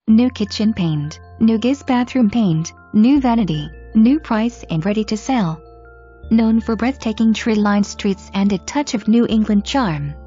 New kitchen paint, new guest bathroom paint, new vanity, new price and ready to sell. Known for breathtaking tree-lined streets and a touch of New England charm,